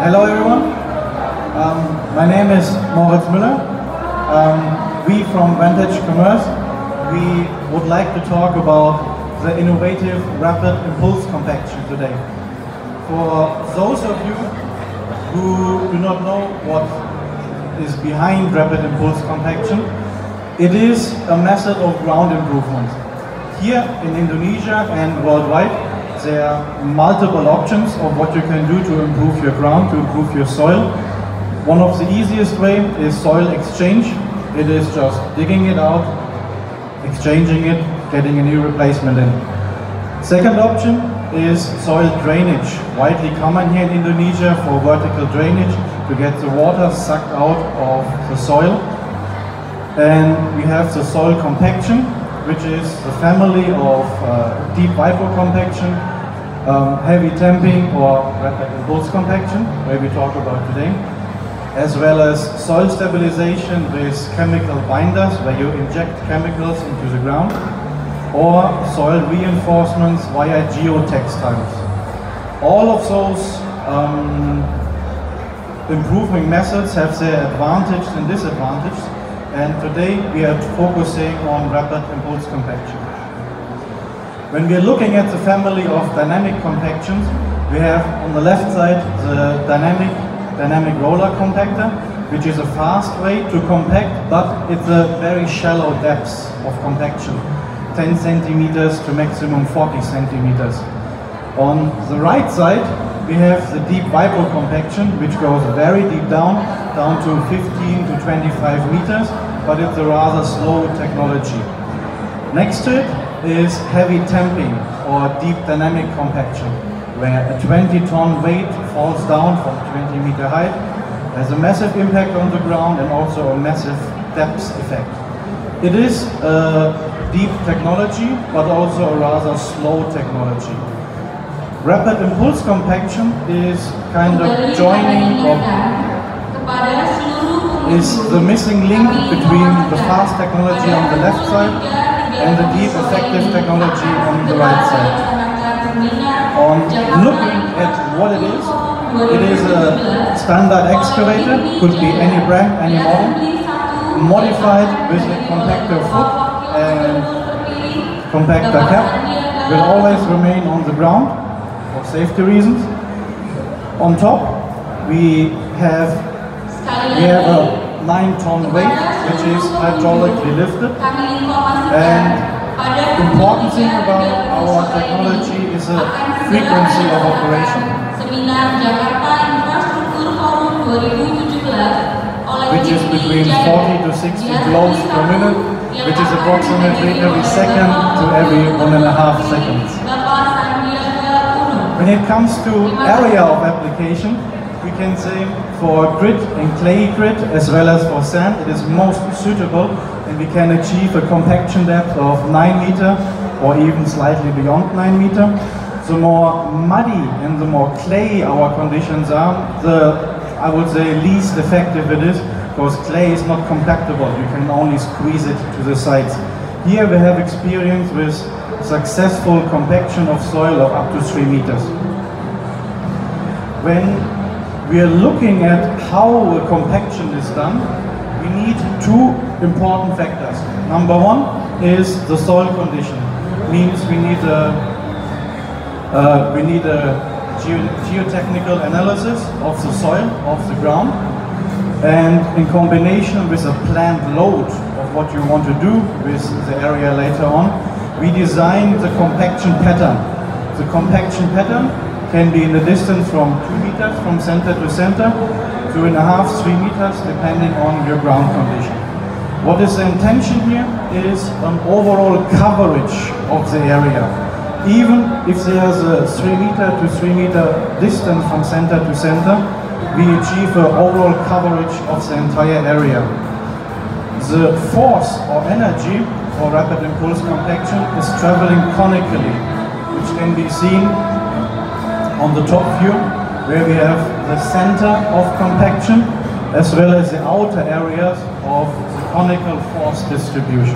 Hello everyone, my name is Moritz Mueller. We from Vantage Commerce, we would like to talk about the innovative rapid impulse compaction today. For those of you who do not know what is behind rapid impulse compaction, it is a method of ground improvement. Here in Indonesia and worldwide, there are multiple options of what you can do to improve your ground, to improve your soil. One of the easiest way is soil exchange. It is just digging it out, exchanging it, getting a new replacement in. Second option is soil drainage, widely common here in Indonesia for vertical drainage to get the water sucked out of the soil. And we have the soil compaction, which is the family of deep vibro compaction, heavy tamping or rapid impulse compaction, where we talk about today, as well as soil stabilization with chemical binders, where you inject chemicals into the ground, or soil reinforcements via geotextiles. All of those improving methods have their advantages and disadvantages. And today we are focusing on rapid impulse compaction. When we are looking at the family of dynamic compactions, we have on the left side the dynamic roller compactor, which is a fast way to compact, but it's a very shallow depth of compaction, 10 centimeters to maximum 40 centimeters. On the right side, we have the deep vibro compaction, which goes very deep down to 15 to 25 meters, but it's a rather slow technology. Next to it is heavy tamping or deep dynamic compaction, where a 20-ton weight falls down from 20-meter height, has a massive impact on the ground and also a massive depth effect. It is a deep technology, but also a rather slow technology. Rapid impulse compaction is kind of joining or is the missing link between the fast technology on the left side and the deep effective technology on the right side. On looking at what it is a standard excavator, could be any brand, any model, modified with a compactor foot and compactor cap, will always remain on the ground for safety reasons. On top, we have a 9-ton weight, which is hydraulically lifted. And the important thing about our technology is a frequency of operation, which is between 40 to 60 blows per minute, which is approximately every second to every 1.5 seconds. When it comes to area of application, we can say for grit and clay grit as well as for sand, it is most suitable, and we can achieve a compaction depth of 9 meters or even slightly beyond 9 meters. The more muddy and the more clay our conditions are, the, I would say, least effective it is, because clay is not compactable. You can only squeeze it to the sides. Here we have experience with successful compaction of soil of up to 3 meters. When we are looking at how a compaction is done, we need two important factors. Number one is the soil condition. Means we need a geotechnical analysis of the soil, of the ground, and in combination with a planned load of what you want to do with the area later on, we design the compaction pattern. The compaction pattern can be in the distance from 2 meters from center to center, 2.5, 3 meters, depending on your ground condition. What is the intention here is an overall coverage of the area. Even if there's a 3 meter to 3 meter distance from center to center, we achieve an overall coverage of the entire area. The force or energy for rapid impulse compaction is traveling conically, which can be seen on the top view, where we have the center of compaction as well as the outer areas of the conical force distribution.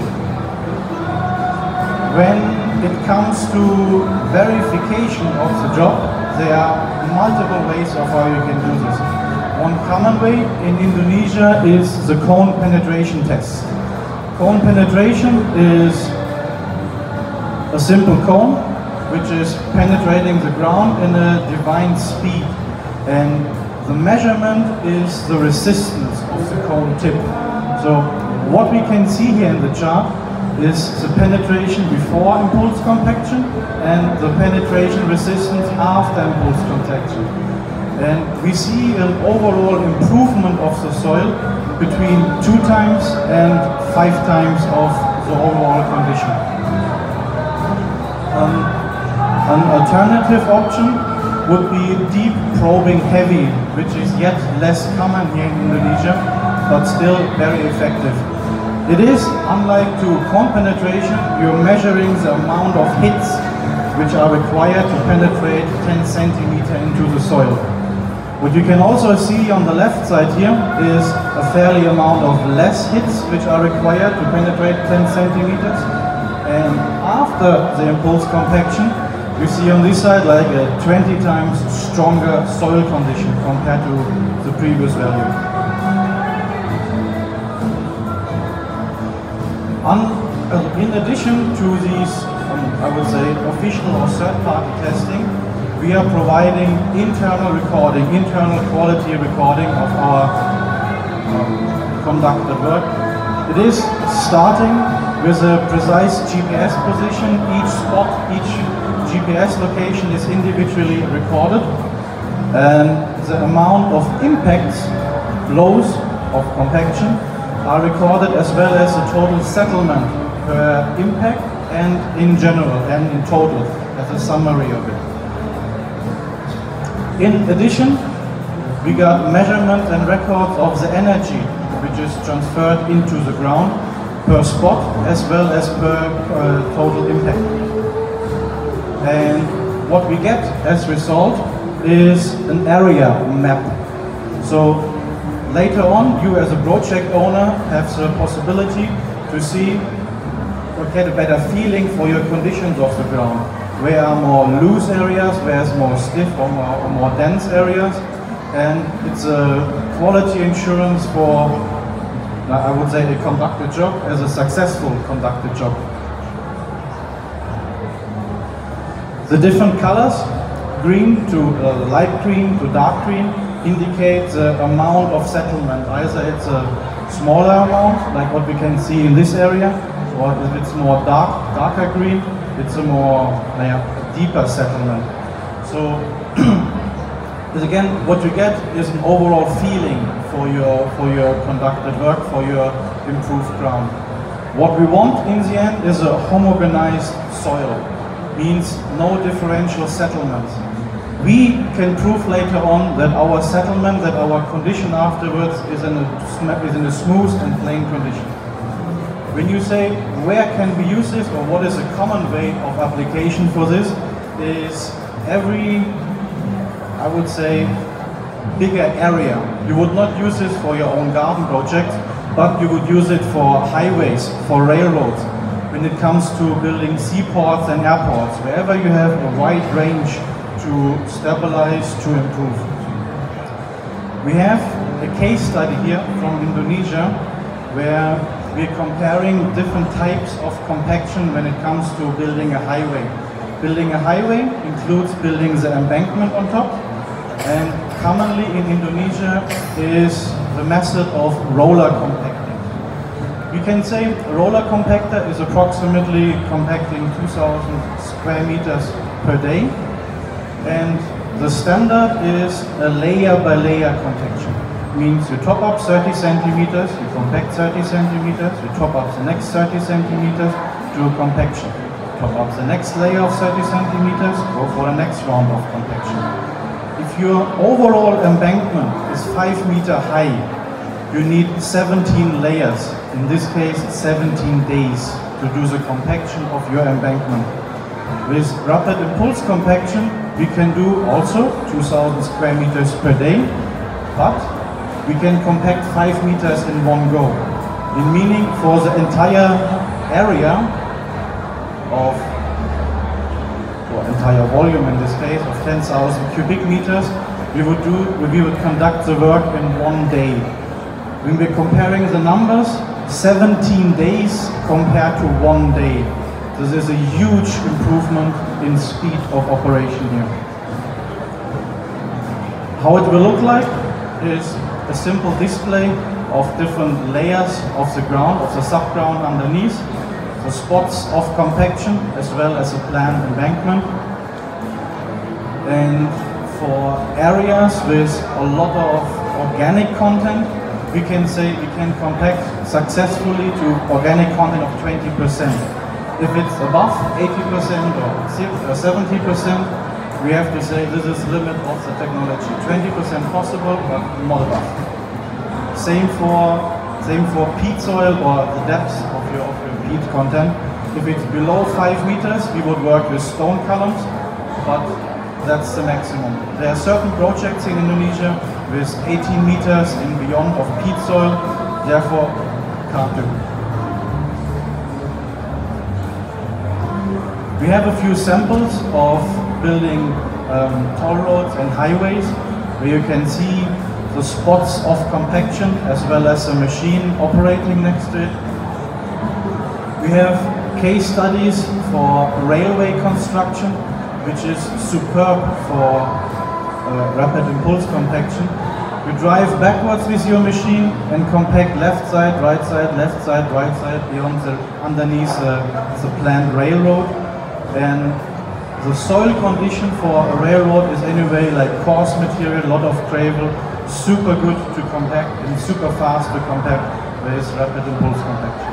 When it comes to verification of the job, there are multiple ways of how you can do this. One common way in Indonesia is the cone penetration test. Cone penetration is a simple cone which is penetrating the ground in a defined speed, and the measurement is the resistance of the cone tip. So what we can see here in the chart is the penetration before impulse compaction and the penetration resistance after impulse compaction. And we see an overall improvement of the soil between 2 times and 5 times of the overall condition. An alternative option would be deep probing heavy, which is yet less common here in Indonesia, but still very effective. It is, unlike to cone penetration, you're measuring the amount of hits which are required to penetrate 10 centimeters into the soil. What you can also see on the left side here is a fairly amount of less hits which are required to penetrate 10 centimeters. And after the impulse compaction, you see on this side like a 20 times stronger soil condition compared to the previous value. In addition to these, I would say, official or third-party testing, we are providing internal recording, internal quality recording of our conducted work. It is starting with a precise GPS position. Each spot, each GPS location is individually recorded, and the amount of impacts, blows of compaction are recorded, as well as the total settlement per impact and in general and in total as a summary of it. In addition, we got measurements and records of the energy which is transferred into the ground per spot as well as per total impact. And what we get as result is an area map. So later on, you as a project owner have the possibility to see or get a better feeling for your conditions of the ground. Where are more loose areas, where is more stiff or more dense areas. And it's a quality insurance for, I would say, a conducted job as a successful conducted job. The different colors, green to light green to dark green, indicate the amount of settlement. Either it's a smaller amount, like what we can see in this area, or if it's more darker green, it's a more deeper settlement. So again, what you get is an overall feeling for your conducted work, for your improved ground. What we want in the end is a homogenized soil, means no differential settlements. We can prove later on that our settlement, that our condition afterwards is in a smooth and plain condition. When you say where can we use this, or what is a common way of application for this, is every, I would say, bigger area. You would not use this for your own garden project, but you would use it for highways, for railroads, when it comes to building seaports and airports, wherever you have a wide range to stabilize, to improve. We have a case study here from Indonesia where we're comparing different types of compaction when it comes to building a highway. Building a highway includes building the embankment on top, and commonly in Indonesia is the method of roller compacting. You can say roller compactor is approximately compacting 2,000 square meters per day, and the standard is a layer by layer compaction. Means you top up 30 centimeters, you compact 30 centimeters, you top up the next 30 centimeters, do a compaction. Top up the next layer of 30 centimeters, go for the next round of compaction. If your overall embankment is 5 meters high, you need 17 layers, in this case 17 days, to do the compaction of your embankment. With rapid impulse compaction, we can do also 2,000 square meters per day, but we can compact 5 meters in one go. In meaning for the entire area of, entire volume in this case of 10,000 cubic meters, we would conduct the work in 1 day. When we're comparing the numbers, 17 days compared to 1 day. This is a huge improvement in speed of operation here. How it will look like is a simple display of different layers of the ground, of the subground underneath, the spots of compaction as well as a planned embankment. And for areas with a lot of organic content, we can say we can compact successfully to organic content of 20%. If it's above 80% or 70%, we have to say this is the limit of the technology. 20% possible, but not above. Same for peat soil or the depth of your peat content. If it's below 5 meters, we would work with stone columns, but that's the maximum. There are certain projects in Indonesia with 18 meters and beyond of peat soil, therefore can't do. We have a few samples of building toll roads and highways where you can see the spots of compaction as well as a machine operating next to it. We have case studies for railway construction, which is superb for rapid impulse compaction. You drive backwards with your machine and compact left side, right side, right side, beyond underneath the planned railroad. And the soil condition for a railroad is anyway like coarse material, a lot of gravel, super good to compact and super fast to compact with rapid impulse compaction.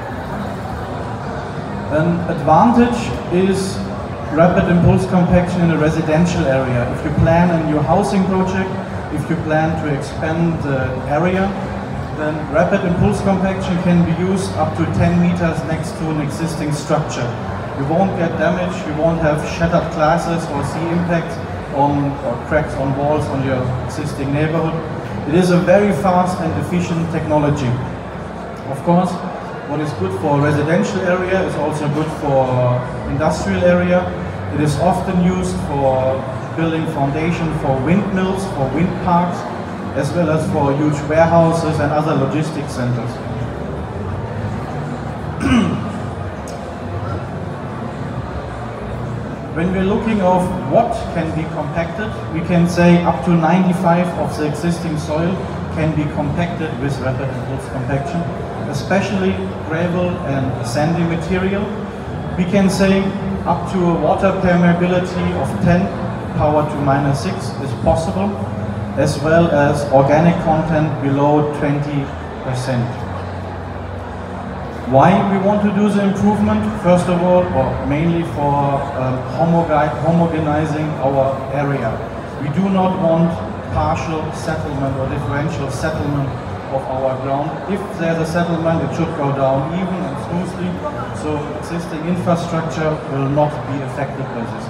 An advantage is rapid impulse compaction in a residential area. If you plan a new housing project, if you plan to expand the area, then rapid impulse compaction can be used up to 10 meters next to an existing structure. You won't get damage, you won't have shattered glasses or see impacts on or cracks on walls on your existing neighborhood. It is a very fast and efficient technology. Of course, what is good for a residential area is also good for industrial area. It is often used for building foundation for windmills, for wind parks, as well as for huge warehouses and other logistics centers. When we're looking at what can be compacted, we can say up to 95% of the existing soil can be compacted with rapid impulse compaction, especially gravel and sandy material. We can say up to a water permeability of 10 power to -6 is possible, as well as organic content below 20%. Why we want to do the improvement? First of all, or mainly for homogenizing our area. We do not want partial settlement or differential settlement of our ground. If there's a settlement, it should go down even and smoothly, so existing infrastructure will not be affected by this.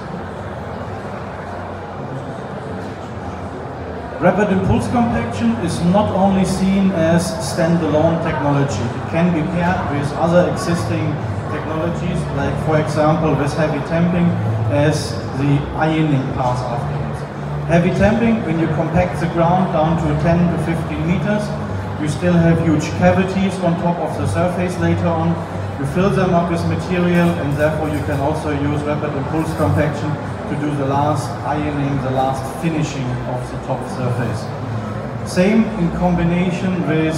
Rapid impulse compaction is not only seen as standalone technology. It can be paired with other existing technologies, like for example with heavy tamping as the ironing path afterwards. Heavy tamping, when you compact the ground down to 10 to 15 meters, you still have huge cavities on top of the surface later on. You fill them up with material, and therefore you can also use rapid impulse compaction to do the last ironing, the last finishing of the top surface. Same in combination with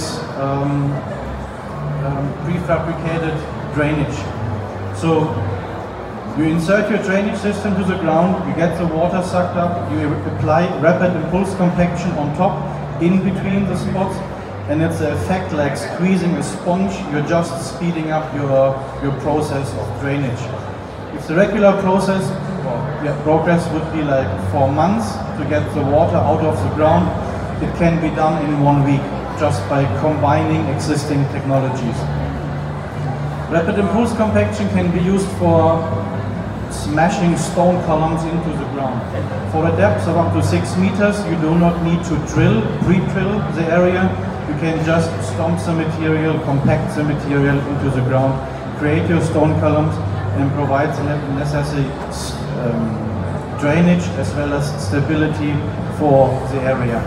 prefabricated drainage. So you insert your drainage system to the ground, you get the water sucked up, you apply rapid impulse compaction on top, in between the spots, and it's an effect like squeezing a sponge. You're just speeding up your process of drainage. If the regular process progress would be like 4 months to get the water out of the ground, it can be done in 1 week just by combining existing technologies. Rapid impulse compaction can be used for smashing stone columns into the ground. For a depth of up to 6 meters, you do not need to pre-drill the area. You can just stomp the material, compact the material into the ground, create your stone columns, and provide the necessary drainage as well as stability for the area.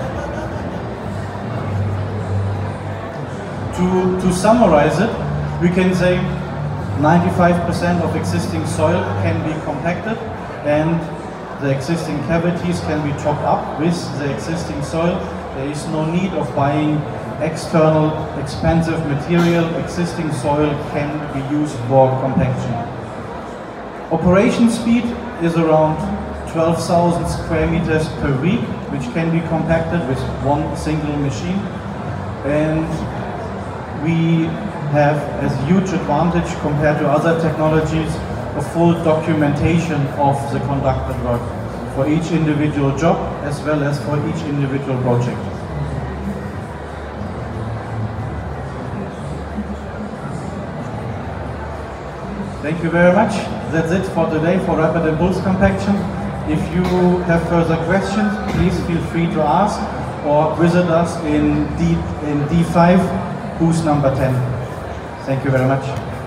To summarize it, we can say 95% of existing soil can be compacted and the existing cavities can be topped up with the existing soil. There is no need of buying external expensive material. Existing soil can be used for compaction. Operation speed is around 12,000 square meters per week, which can be compacted with one single machine. And we have as a huge advantage compared to other technologies a full documentation of the conducted work for each individual job as well as for each individual project. Thank you very much. That's it for today for Rapid Impulse Compaction. If you have further questions, please feel free to ask or visit us in D5, booth number 10. Thank you very much.